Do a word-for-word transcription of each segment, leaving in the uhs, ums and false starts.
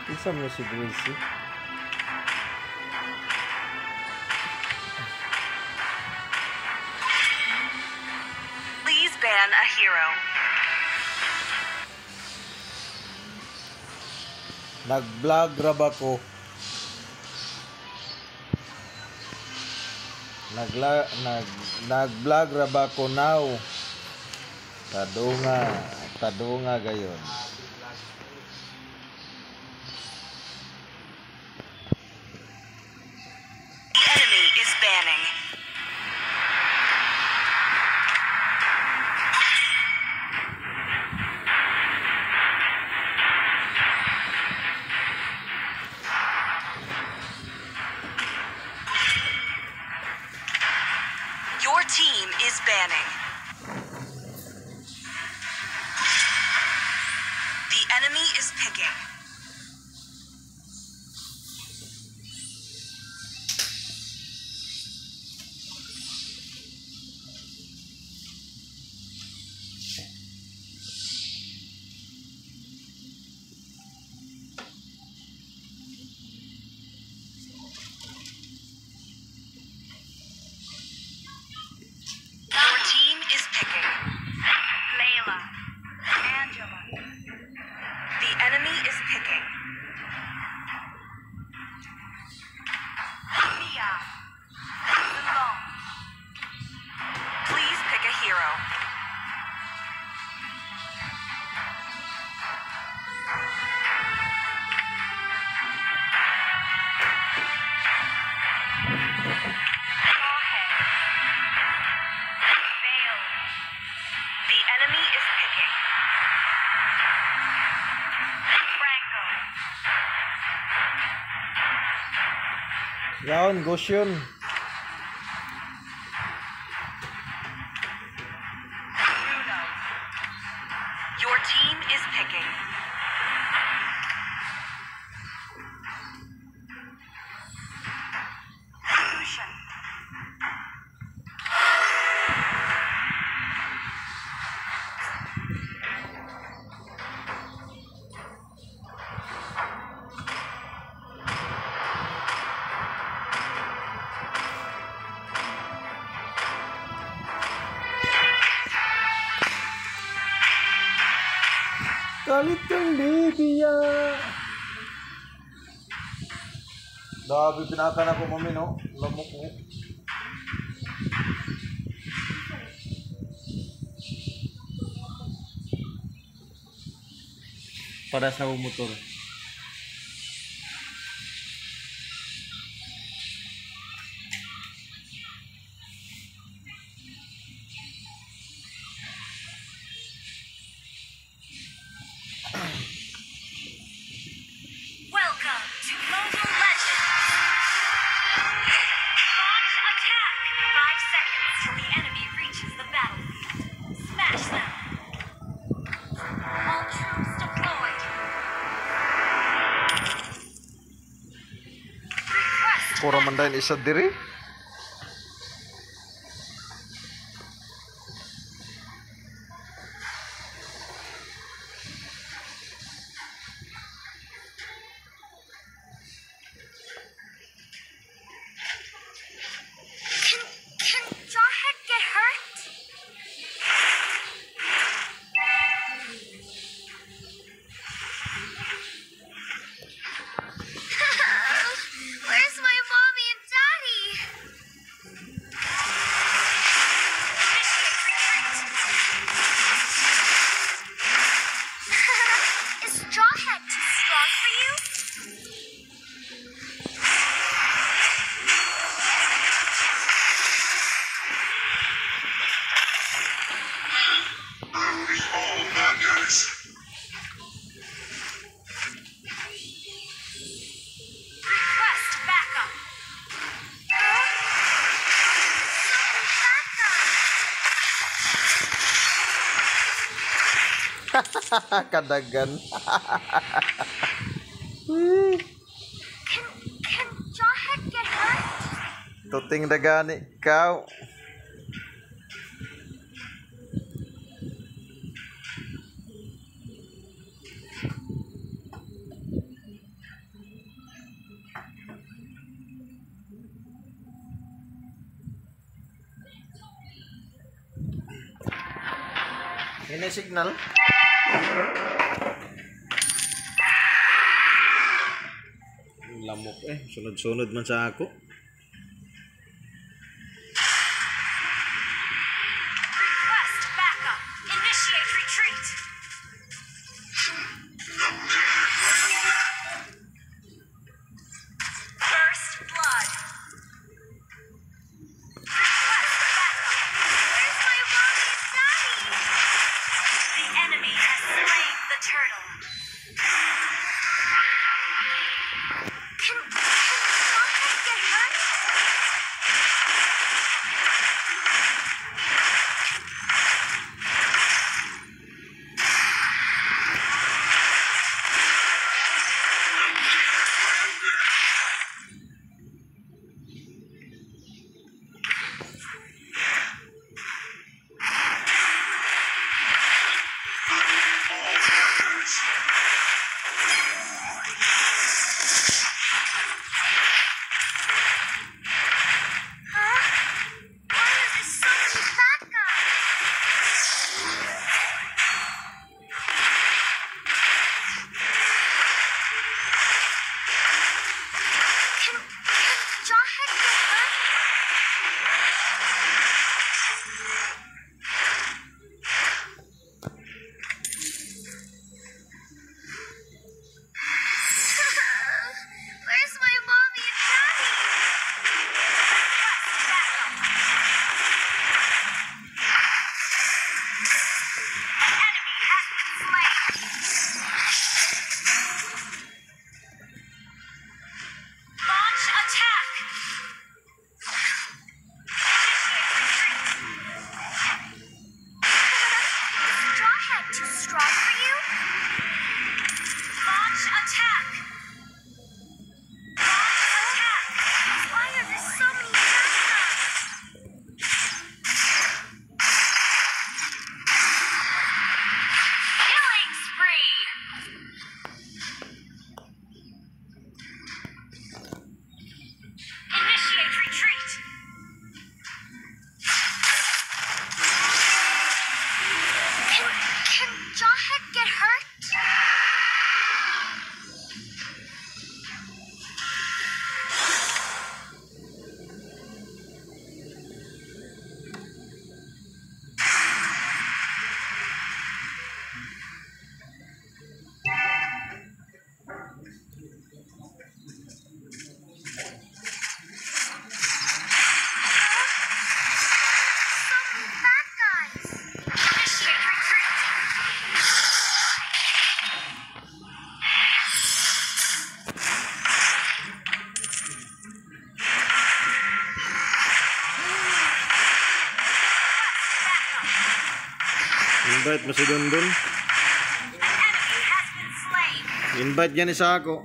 Isa mo si Gracie. Please ban a hero. Nag-vlog ra ba ko? Nagla nag nag-vlog ra ba ko now? Tadunga, tadunga gayon. The enemy is banning. Your team is banning. The enemy is picking. Your team is picking. Layla. Angela. The enemy is picking. Mia. Simone. Please pick a hero. The enemy is picking. Franco. Yaon, Gosyon. Bruno. Your team is picking. Lucian. Kalit kang baby ya. Dabi pinaka na ko mami no. Lamok mo. Para sa motor. Welcome to Mobile Legends. Launch attack. Five seconds till the enemy reaches the battlefield. Smash them. All troops deployed. Request Puro man dahil isa diri. Can can Jawhead get hurt? Where's my mommy and daddy? Is Jawhead too strong for you? Request backup. Huh? Backup. Kadagan. Can can Jawhead get hurt? Tuting dagani ikaw. na signal. Lamok eh, sunod-sunod man sa ako. Request backup. Initiate retreat. First blood. Request backup. Where's my mommy and daddy? The enemy has slain the turtle. Can, can Rocket get hurt? Invite mo si Dondon. Invite yan isa ako.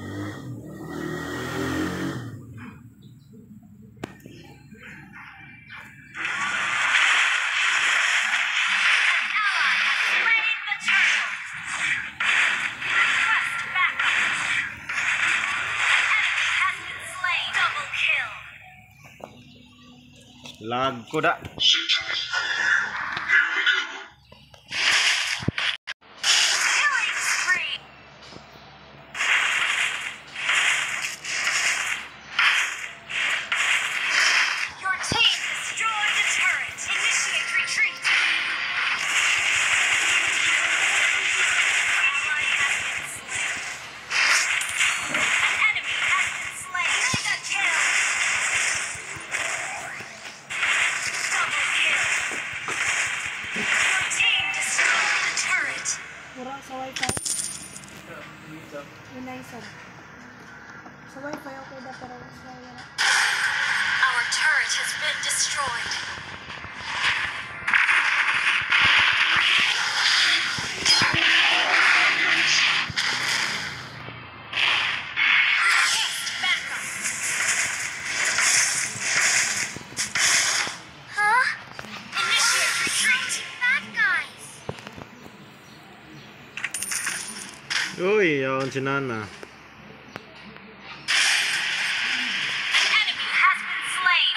Lag ko da. Sa wifi? Yun na isa. Sa wifi okay na pero sa wala. Our turret has been destroyed. Huh? Initiate retreat. Bad guys. Uy, yaon si Nana. Enemy has been slain.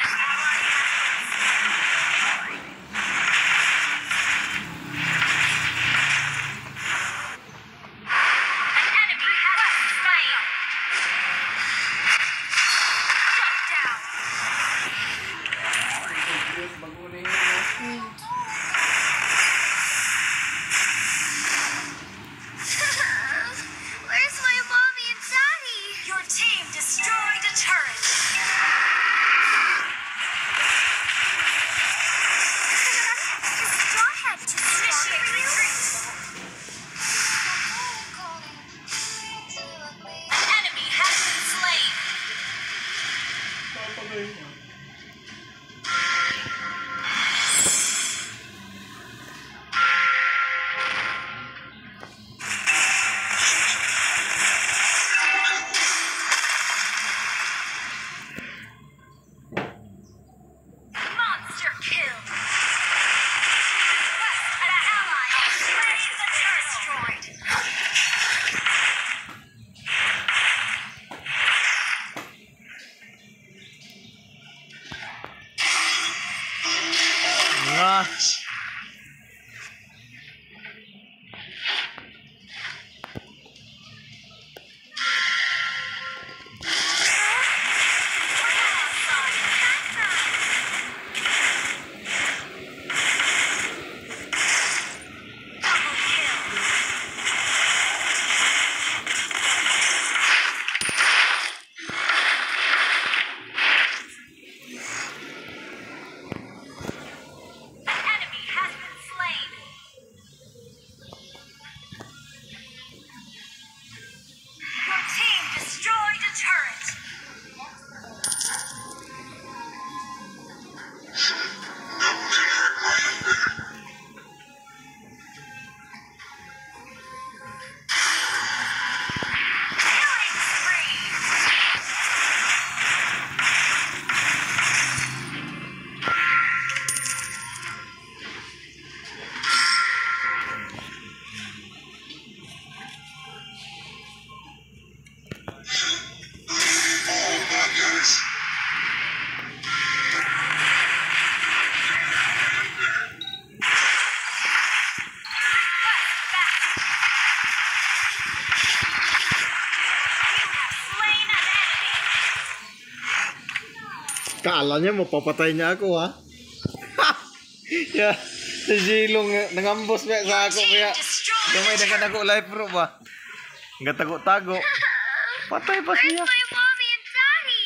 Kala niya mapapatay niya ako, ha? Yeah, si Jilong nangambos ba sa ako kaya gamay na ka ko life pro ba? Nga tago-tago. Patay pa Where's siya. my mommy and daddy?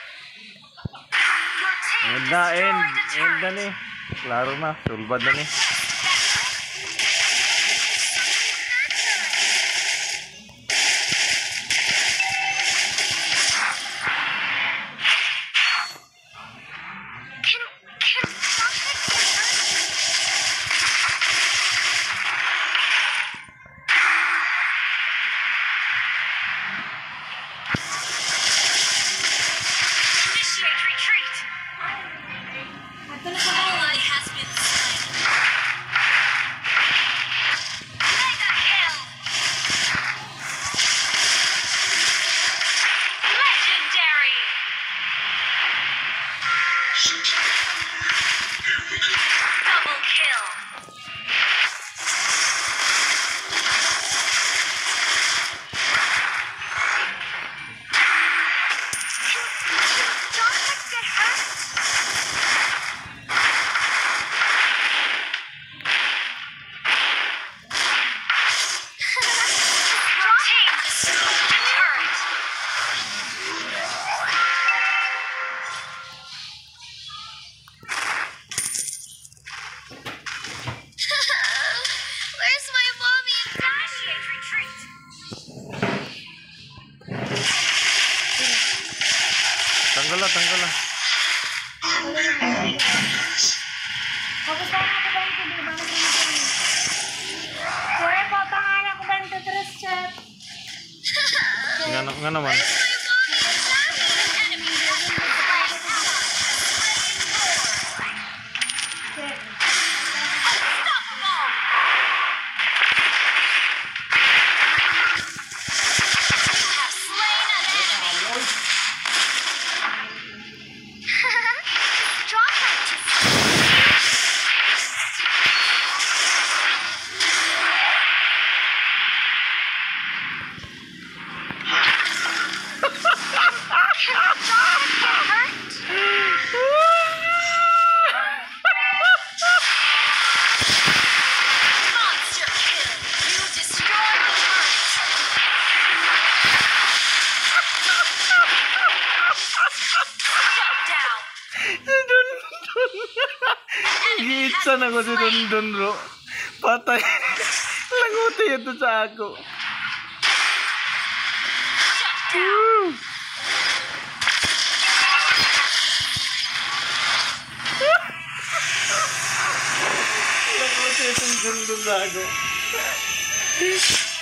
Your team End na, destroyed end. the End na turret. ni. Klaro na, sulbad na ni. Can can something get hurt? Initiate retreat. Ato na sa Ally has been slain. Mega kill. Legendary. Double kill. Don't get hurt. Your team destroyed the turret. Where's my mommy and daddy? Initiate retreat. Tanggal lang, tanggal lang. Tapos pa nga ko ba ito, di ba? Kuya, papangalan ko ba ito, Tres Chat? Nga, nga naman. Where's my mommy and daddy? Enemy has been slain. Check. Unstoppable. You have slain an enemy. Drop it to Can John get hurt? Monster kill. You destroyed the turret. Shut down. Si Dundun. Giitsa na ko si Dundun, bro. Patay. Languti ito sa ako. Shut down. Languti itong Dundun sa ako.